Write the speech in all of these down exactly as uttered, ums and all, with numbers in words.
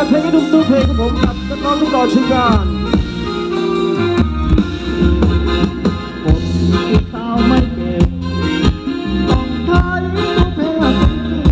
เพลงให้ทุกตัวเพลงของผมกับนักร้องลูกหล่อชื่อการคนที่เศร้าไม่เก็บต้องใช้ตัวเพลงวัน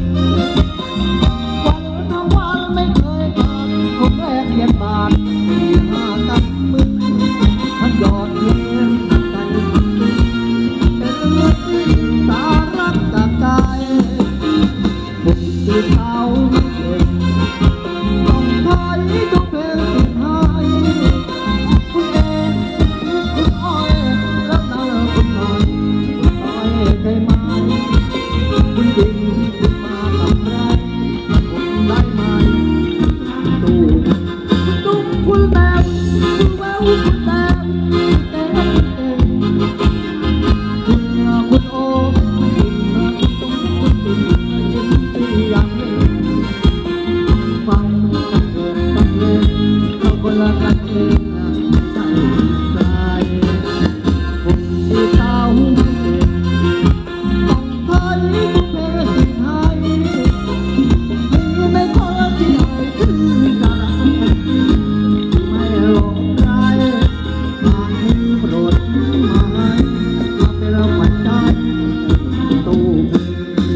ทั้งวันไม่เคยขาดคงแรกเรียนบาทที่ห้ากันมือท่านยอดเพลงใจเป็นเรื่องที่สารักจากใจคนที่เศร้าไม่เก็บต้องใช้ตัวเพลงสุดท้ายคุณเองคุณอ้อยรับนาคุณหน่อยคุณอ้อยใจมาคุณดินคุณมาทำไรผมได้ไหมดูคุณตุ้มคุณแดงคุณแววคุณแดงเต้นเต้นคุณคุณโอ้คุณดินคุณตุ้มคุณดินยิ้มตีอย่างนี้ฟังเกิดฟังเล่นเขาคนละกันเองใจใจคนที่เศร้าเก็บต้องใช้ทุกเพลงสิ่งให้มีในคนที่อ่อยคือจะรักไม่หลงใครหากมีโปรดมาให้มาเป็นขวัญใจตู้เพลง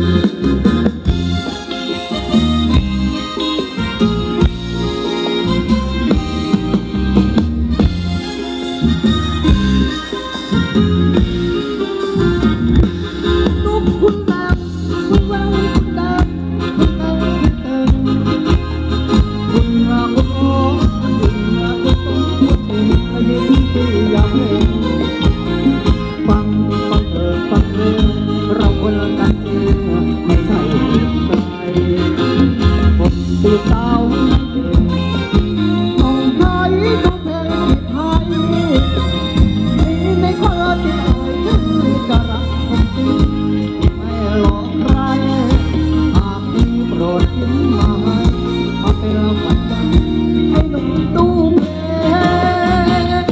ทุกคุณแดงคุณแววคุณแดงคุณเต้นคุณเต้นคุณรักคุณโอ้คุณรักคุณตุ้มคุณติ่งยิ้มที่อยากเห็นฟังฟังเถิดฟังเถิดเราคนละกันเองไม่ใช่ใครคนที่เศร้าเก็บต้องใช้ตัวเพลงที่ไทยมีในคนที่อ่อยคือจะรักคนจริงไม่หลอกใครหากมีโปรดยิ้มมาให้มาเป็นขวัญใจให้หนุ่มตู้เพลง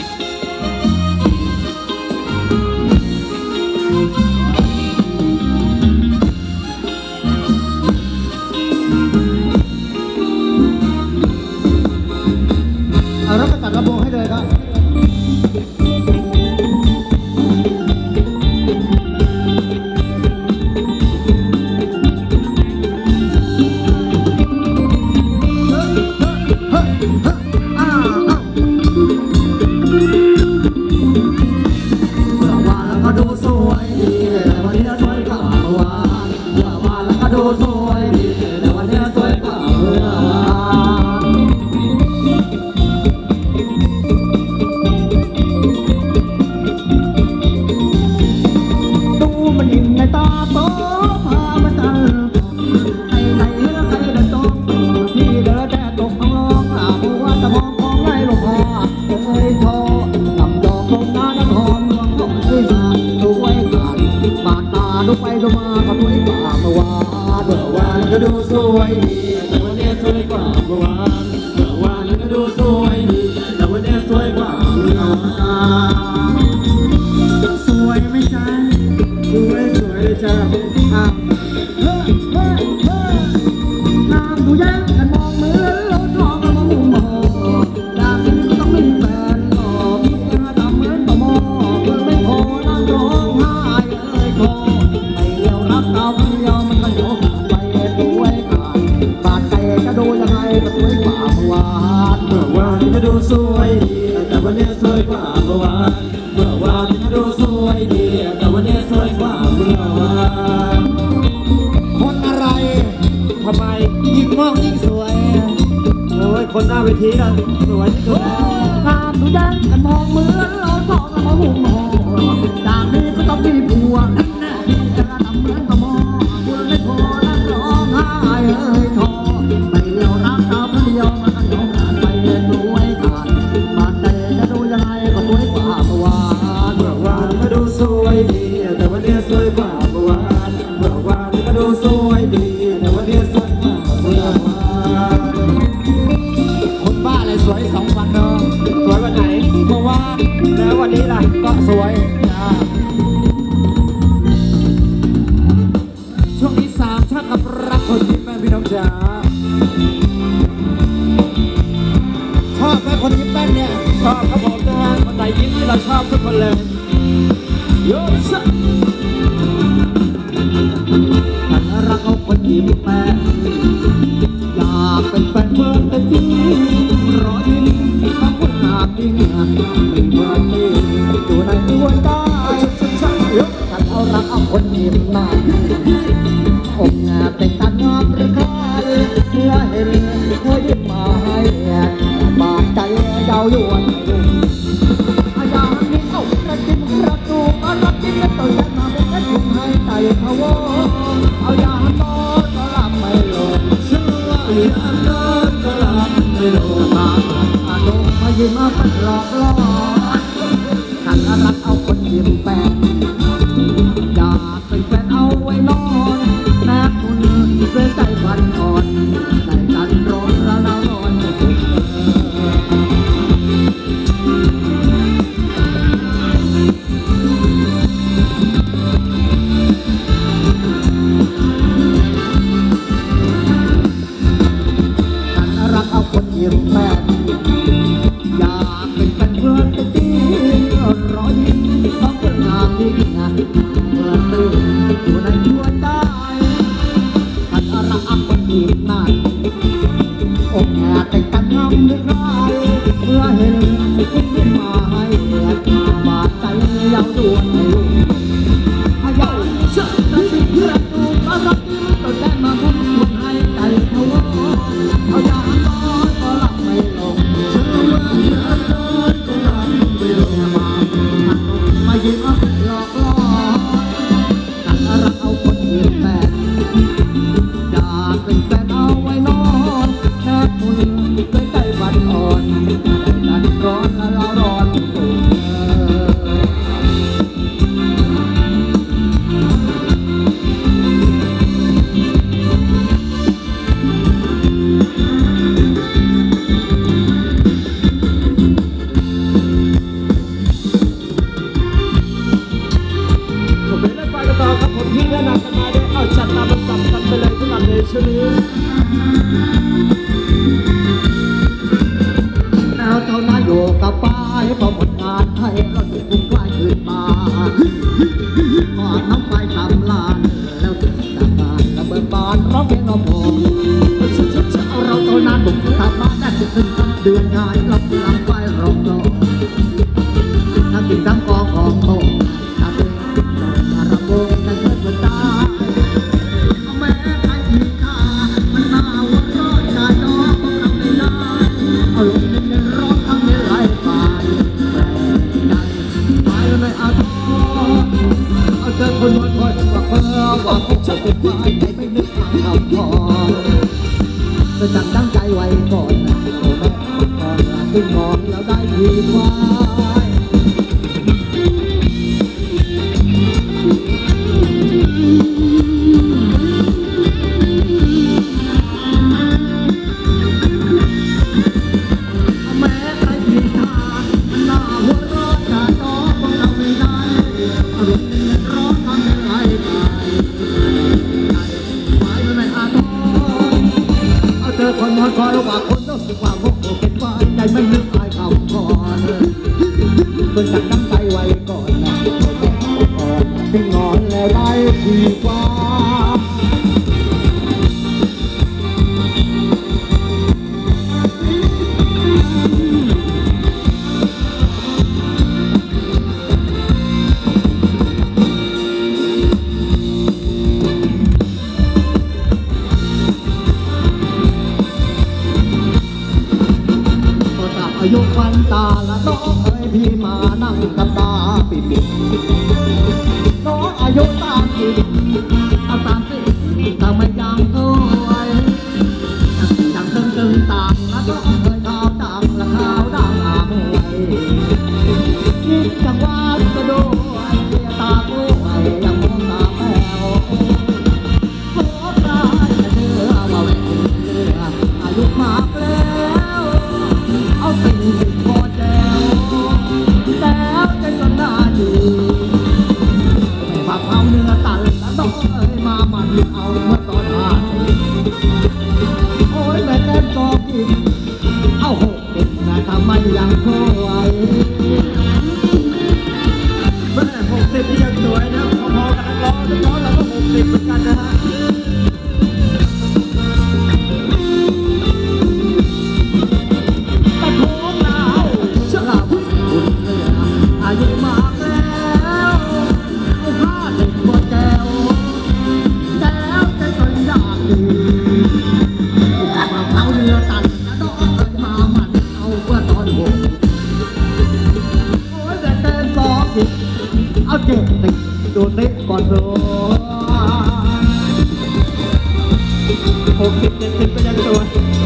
เอารับประกันระบบให้เลยครับดูสวยดีแต่วันนี้สวยกว่าเมื่อวานเมื่อวานแล้วก็ดูสวยดีแต่วันนี้สวยกว่าเมื่อวานดูมันอิ่มในตาโตพามันจันไอ้ไหนแล้วใครจะจองที่เดินแต่ตกท้องร้องหาบัวตะมองของไงลูกพาเอ้ยโทลำดอกลงน้าน้ำหอมลวงลงด้วยมาด้วยกันบาดตาดูไปดูมาก็ด้วยกว่าเมื่อวานเมื่อวานก็ดูสวยดีแต่วันนี้สวยกว่าเมื่อวานเมื่อวานก็ดูสวยดีแต่วันนี้สวยกว่าเมื่อวานสวยไหมจ๊ะสวยสวยเลยจ้ะอ้าวเฮ้ยเฮ้ยเฮ้ยนางผู้แย่งกันมองเหมือนเราทองกันมามุมมองอย่างนี้ก็ต้องมีแฟนหล่อเมียทำเหมือนต่อมอเพื่อไม่พอนั่งร้องไห้เอ้ยโธ่ไม่เลี้ยวรักเราเดียวมันก็โยกไปด้วยกันบาดใจจะดูยังไงก็สวยกว่าเมื่อวานเมื่อวานก็ดูสวยดีแต่วันนี้สวยกว่าเมื่อวานเมื่อวานก็ดูสวยดีแต่วันนี้สวยกว่าเมื่อวานคนอะไรทำไมยิ่งมองยิ่งสวยโอ้ยคนหน้าเวทีน่ะสวยที่สุดงามดูดังกันมองเหมือนเราทองกันมาหุ่มห่อจากนี้ก็ต้องมีผัวพี่จะทำเหมือนกับหมอคุณไม่พอนั่งร้องไห้เอ้ยทอไม่เลี้ยวรักสาวคนเดียวมันก็ยอมกันไปด้วยกันบาดใจจะดูยังไงก็สวยกว่าเมื่อวานเมื่อวานก็ดูสวยดีแต่วันนี้สวยกว่าเมื่อวานเมื่อวานก็ดูสวยดีแต่วันนี้สวยกว่าเมื่อวานคนบ้าอะไรสวยสองวันเนาะสวยวันไหนเมื่อวานแล้ววันนี้ล่ะก็สวยจ้าเลยโยสักฉันรักเอาคนยิ้มแป้งอยากเป็นแฟนเพื่อนแต่จริงรอยยิ้มเขาคนงามจริงไม่เหมือนที่อยู่ในดวงใจฉันเอารักเอาคนยิ้มหน้าอกงามแต่งตางามหรือใครเมื่อเห็นเธอยิ้มมาให้บาดใจเดาอยู่วันอาญาหินเอากระจิ้มกระตูกรักจิ้มกระตูยันมาเป็นกระชุ่มให้ใจเขาวเอายาโตก็หลับไม่ลงเชื่อยาโตก็หลับไม่ลงมาอาโดมายิ้มมาเป็นหลอกล่อฉันรักเอาคนยิ้มแป้งอยากเป็นแฟนเอาไว้นอนแม่คุณด้วยใจพันอ่อนใจกันร้อนแล้วนอนไม่ถูกรักเอาคนยิ้มแป้งอยากเป็นแฟนเพื่อนแต่จริงรอยยิ้มของคนงามที่งานเมื่อตื่นอยู่ในดวงใจฉันรักเอาคนยิ้มนานอกแอบแต่งกันงามด้วยใครเมื่อเห็นคุณยิ้มมาให้เลือดบาดใจยาวดวงให้ลูกอาญาเชื่อใจเพื่อนลูกก็รักยิ้มต่อแดนมาพุ่งพุ่งให้ใจเขาเอายาโตก็หลับไม่ลงเชื่อว่ายาโตก็หลับไม่ลงมามายิ้มหลอกล่อฉันรักเอาคนยิ้มแป้งอยากเป็นแฟนเอาไว้นอนแค่คุณด้วยใจบันอ่อนใจร้อนและเราร้อนตัวที่แนะนำกันมาได้เอาจัดตามลำดับกันไปเลยทุกอันเลยช่วงนี้แล้วเท่านั้นอยู่กับป้ายพอหมดงานให้เราถึงคุ้มคลายคืนมาขอน้ำไปทำลานแล้วถึงจากงานระเบิดบานร้องเพลงเราผมเอาเราเท่านั้นบุกทำมาได้ถึงถึงเดือนงานเรากำลังไปรองรอทั้งกินทั้งกองของโตถ้าเป็นระบบจะเกิดเป็นตาแม้ใครมีค่ามันน่าหัวร้อนใจน้องก็ทำไม่ได้เอาลงในร้อนทำไม่ไหลไปแรงใจไปเลยเอาท้อเอาเจอคนนวลคอยว่าเพื่อว่าพบฉันเป็นฝ่ายใจไม่นึกทางคำพอจะจังตั้งใจไว้ก่อนนะโอ้แม่ก่อนนะซึ่งมองแล้วได้ทีว่าคนนอนคอยว่าคนต้องสึกว่าพวกโอเก็บไว้ใจไม่นึกอายคำก่อนเพื่อนกันตั้งใจไว้ก่อนนะก่อนที่งอนแล้วได้ดีกว่าอายุควันตาละน้องเอ้ยพี่มานั่งกับตาปิดน้องอายุสามสิบเอาสามสิบทำไมยังสวยยังตึงตึงต่างละน้องเอ้ยขาวดังละขาวดังหาหวยคิดจังว่าจะด้วยเสียตาด้วยยังมองตาแป๋วขอปลายจะเชื่อว่าแหวนเชื่ออายุมากแล้วเอาสิ่งที่พอแจวแล้วใจก็น่าดูไม่ว่าเอาเนื้อตันแล้วต้องเอ้ยมามันเอาเมื่อตอนหาโอ้ยแม่แก้มก็กินเอาหกเด็กนะทำไมยังคอยสวยหกสิบเจ็ดสิบก็ยังสวย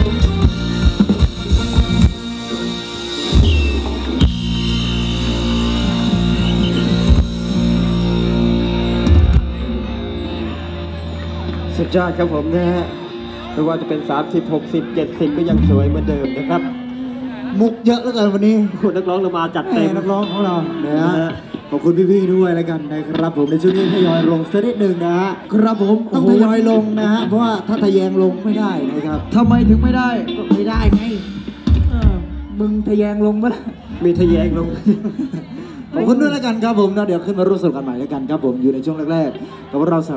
สุดยอดครับผมนะฮะไม่ว่าจะเป็นสามสิบ หกสิบ เจ็ดสิบก็ยังสวยเหมือนเดิมนะครับมุกเยอะเหลือเกินวันนี้คุณนักร้องเรามาจัดเต็เต็มมนักร้องของเรานะฮะขอบคุณพี่ๆด้วยแล้วกันนะครับผมในช่วงนี้ทยอยลงสักนิดหนึ่งนะฮะครับผมต้องทยอยลงนะฮะเพราะว่าถ้าทะแยงลงไม่ได้นะครับทำไมถึงไม่ได้ก็ไม่ได้ไงเออมึงทะแยงลงปะล่ะมีทะแยงลงขอบคุณด้วยแล้วกันครับผมนะเดี๋ยวขึ้นมาร่วมสนุกกันใหม่แล้วกันครับผมอยู่ในช่วงแรกๆกับเรา